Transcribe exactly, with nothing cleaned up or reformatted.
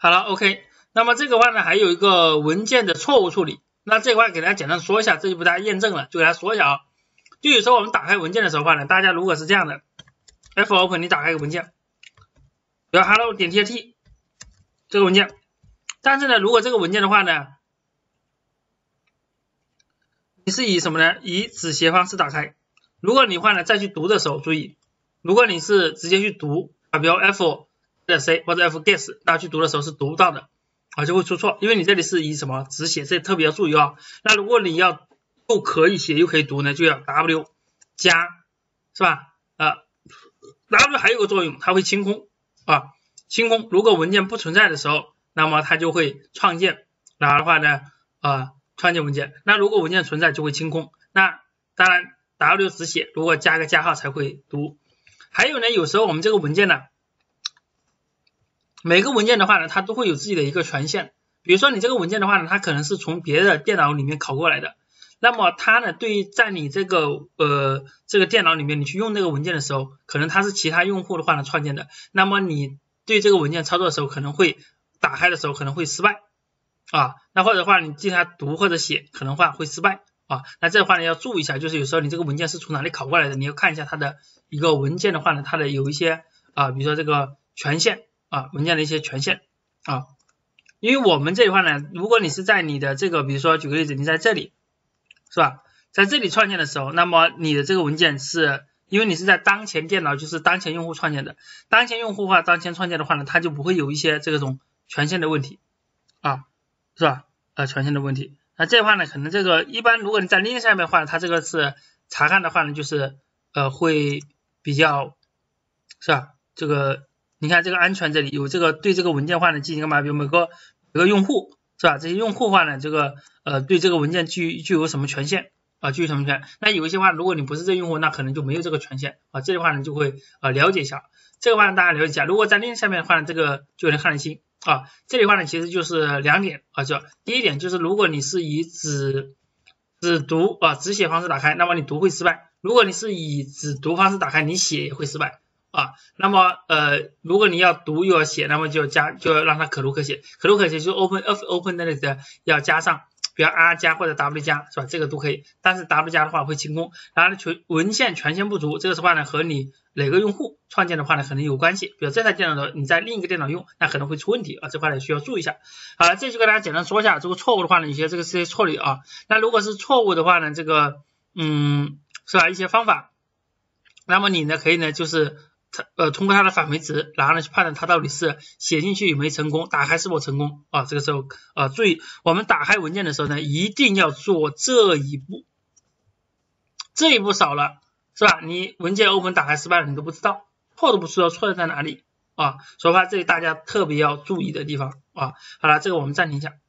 好了 ，OK。那么这个话呢，还有一个文件的错误处理。那这块给大家简单说一下，这就不大家验证了，就给大家说一下啊。就有时候我们打开文件的时候话呢，大家如果是这样的 ，F open 你打开一个文件，比如 hello 点 txt 这个文件，但是呢，如果这个文件的话呢，你是以什么呢？以止写方式打开。如果你话呢再去读的时候，注意，如果你是直接去读啊，比如 F C 或者 F guess， 大家去读的时候是读不到的啊，就会出错，因为你这里是以什么止写，这特别要注意啊。那如果你要又可以写又可以读呢，就要 W 加是吧？啊 ，W 还有个作用，它会清空啊，清空。如果文件不存在的时候，那么它就会创建，然后的话呢，啊，创建文件。那如果文件存在就会清空。那当然 W 止写，如果加个加号才会读。还有呢，有时候我们这个文件呢，每个文件的话呢，它都会有自己的一个权限。比如说你这个文件的话呢，它可能是从别的电脑里面拷过来的。那么它呢，对于在你这个呃这个电脑里面你去用这个文件的时候，可能它是其他用户的话呢创建的，那么你对这个文件操作的时候可能会打开的时候可能会失败啊，那或者的话你进行它读或者写可能话会失败啊，那这话呢要注意一下，就是有时候你这个文件是从哪里拷过来的，你要看一下它的一个文件的话呢，它的有一些啊，比如说这个权限啊，文件的一些权限啊，因为我们这里的话呢，如果你是在你的这个，比如说举个例子，你在这里。是吧？在这里创建的时候，那么你的这个文件是因为你是在当前电脑，就是当前用户创建的，当前用户的话，当前创建的话呢，它就不会有一些这种权限的问题啊，是吧？呃，权限的问题。那这话呢，可能这个一般如果你在 Linux 上面的话，它这个是查看的话呢，就是呃会比较是吧？这个你看这个安全这里有这个对这个文件的话呢进行干嘛？比如每个每个用户。是吧？这些用户的话呢，这个呃对这个文件具具有什么权限啊？具有什么权？那有一些话，如果你不是这用户，那可能就没有这个权限啊。这句话呢就会呃了解一下，这个话呢大家了解一下。如果在另下面的话呢，这个就有点看得清啊。这里的话呢其实就是两点啊，就第一点就是如果你是以只只读啊只写方式打开，那么你读会失败；如果你是以只读方式打开，你写也会失败。啊，那么呃，如果你要读又要写，那么就要加，就要让它可读可写，可读可写就 open of open 那里的要加上，比如 R 加或者 W 加，是吧？这个都可以，但是 W 加的话会清空，然后全文件权限不足，这个的话呢和你哪个用户创建的话呢可能有关系，比如这台电脑的你在另一个电脑用，那可能会出问题啊，这块呢需要注意一下。好了，这就跟大家简单说一下，这个错误的话呢，有些这个是些错例啊，那如果是错误的话呢，这个嗯是吧一些方法，那么你呢可以呢就是。它呃，通过它的返回值，然后呢去判断它到底是写进去有没有成功，打开是否成功啊？这个时候呃，注意我们打开文件的时候呢，一定要做这一步，这一步少了是吧？你文件 open 打开失败了，你都不知道，错都不知道错在哪里啊？所以话这里大家特别要注意的地方啊。好了，这个我们暂停一下。